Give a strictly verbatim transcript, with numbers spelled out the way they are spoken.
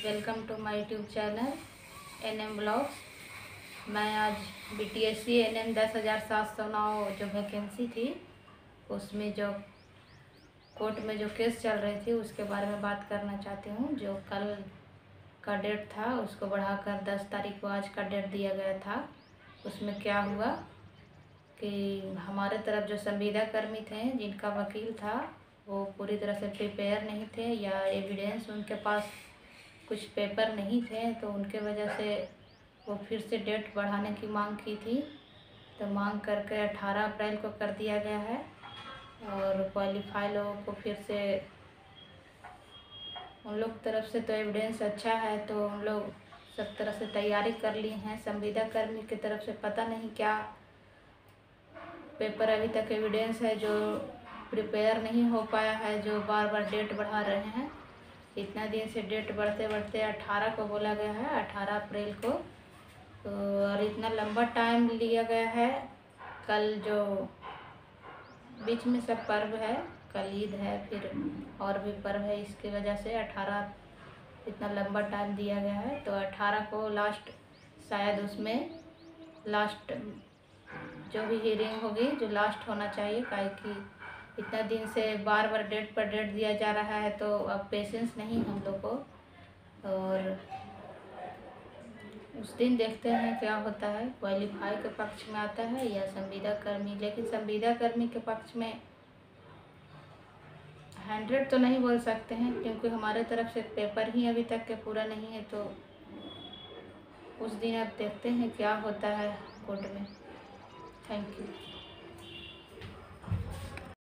Welcome to my YouTube channel N M blogs. मैं आज B T S C N M दस हज़ार सात सौ नौ जो वैकेंसी थी उसमें जो कोर्ट में जो केस चल रही थी उसके बारे में बात करना चाहती हूँ। जो कल का डेट था उसको बढ़ाकर दस तारीख को आज का डेट दिया गया था। उसमें क्या हुआ कि हमारे तरफ जो संविदा कर्मी थे जिनका वकील था वो पूरी तरह से प्रिपेयर नहीं थे या एविडेंस उनके पास कुछ पेपर नहीं थे, तो उनके वजह से वो फिर से डेट बढ़ाने की मांग की थी। तो मांग करके अठारह अप्रैल को कर दिया गया है और क्वालिफाई लोगों को फिर से उन लोग तरफ से तो एविडेंस अच्छा है तो उन लोग सब तरह से तैयारी कर ली हैं। संविदा कर्मी की तरफ से पता नहीं क्या पेपर अभी तक एविडेंस है जो प्रिपेयर नहीं हो पाया है, जो बार बार डेट बढ़ा रहे हैं। इतना दिन से डेट बढ़ते बढ़ते अठारह को बोला गया है, अठारह अप्रैल को। तो और इतना लंबा टाइम लिया गया है। कल जो बीच में सब पर्व है, कल ईद है, फिर और भी पर्व है, इसकी वजह से अठारह इतना लंबा टाइम दिया गया है। तो अठारह को लास्ट शायद उसमें लास्ट जो भी हियरिंग होगी जो लास्ट होना चाहिए, काहे कि इतना दिन से बार बार डेट पर डेट दिया जा रहा है तो अब पेशेंस नहीं हम लोग को। और उस दिन देखते हैं क्या होता है, क्वालिफाई के पक्ष में आता है या संविदा कर्मी। लेकिन संविदा कर्मी के पक्ष में हंड्रेड तो नहीं बोल सकते हैं क्योंकि हमारे तरफ से पेपर ही अभी तक के पूरा नहीं है। तो उस दिन अब देखते हैं क्या होता है कोर्ट में। Thank you.